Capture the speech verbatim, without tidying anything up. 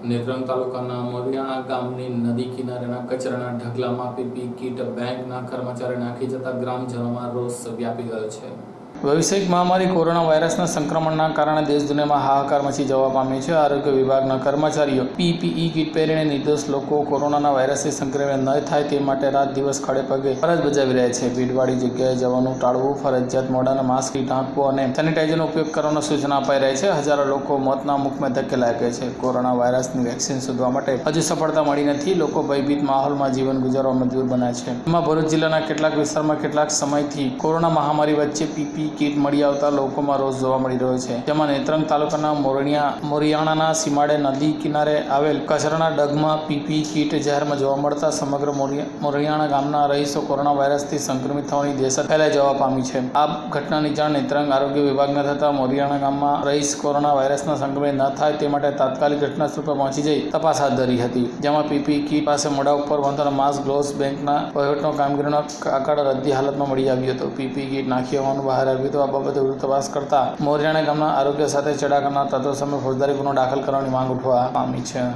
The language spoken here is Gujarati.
નેત્રંગ તાલુકાના મોરિયાણા ગામની નદી કિનારેના કચરાના ઢગલામાં પીપી કીટ બેંકના કર્મચારી નાખી જતા ગ્રામજનોમાં રોષ વ્યાપી ગયો છે। વૈશ્વિક મહામારી કોરોના વાયરસના સંક્રમણના કારણે દેશ દુનિયામાં હાહાકાર મચી જવા પામ્યો છે। આરોગ્ય વિભાગના કર્મચારીઓ પીપીઈ કીટ પહેરીને નિર્દોષ લોકો કોરોનાના વાયરસથી સંક્રમિત ન થાય તે માટે રાત દિવસ ખડે પગે ફરજ બજાવી રહ્યા છે। ભીડવાળી જગ્યાએ જવાનું ટાળવું, ફરજિયાત મોઢાને માસ્ક ઢાંકવું અને સેનિટાઈઝરનો ઉપયોગ કરવાની સૂચના અપાઈ રહી છે। હજારો લોકો મોતના મુખમાં ધકેલાઈ ગયા છે। કોરોના વાયરસની વેક્સિન શોધવા માટે હજુ સફળતા મળી નથી। લોકો ભયભીત માહોલમાં જીવન ગુજારવા મજબૂર બન્યા છે। એમાં ભરૂચ જિલ્લાના કેટલાક વિસ્તારમાં કેટલાક સમયથી કોરોના મહામારી વચ્ચે પીપી કીટ મળી આવતા લોકોમાં રોષ જોવા મળી રહ્યો છે। જેમાં નેત્રંગ તાલુકાના મોરણિયા મોરિયાણાના સીમાડે નદી કિનારે આવેલ કચરાના ડગમાં પીપી કીટ જાહેરમાં જોવા મળતા સમગ્ર મોરિયાણા ગામના રહીશો કોરોના વાયરસથી સંક્રમિત થવાની દહેશત ફેલાઈ જવા પામી છે। આ ઘટનાની જાણ નેત્રંગ આરોગ્ય વિભાગને થતાં મોરિયાણા ગામમાં રહીશ કોરોના વાયરસના સંક્રમિત ન થાય તે માટે તાત્કાલિક ઘટના સ્થળ પર પહોંચી જઈ તપાસ હાથ ધરી હતી। જેમાં પીપી કીટ પાસે મોઢા ઉપર બાંધવાના માસ્ક, ગ્લોવ્સ, બેંકના વહીવટનો કામગીરીનો કાકડ રદ્દી હાલતમાં મળી આવ્યો હતો। પીપી કીટ નાખી હોવાનું બહાર આવ્યું હતું। આ બાબતે વધુ તપાસ કરતા મોરિયાણા ગામના આરોગ્ય સાથે ચેડા કરનાર તત્વો સામે ફોજદારી ગુનો દાખલ કરવાની માંગ ઉઠવા પામી છે।